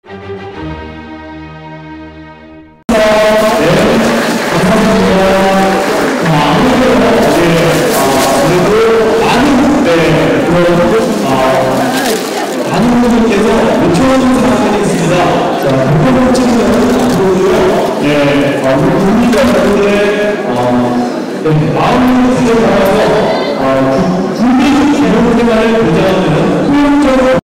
많은 분들께서 요청하신 사항이 있습니다. 자, 본격적으로 찍으면 앞으로도요, 우리 국민여러분들의 마음을 들여다봐서 국민 기본 생활을 보장하는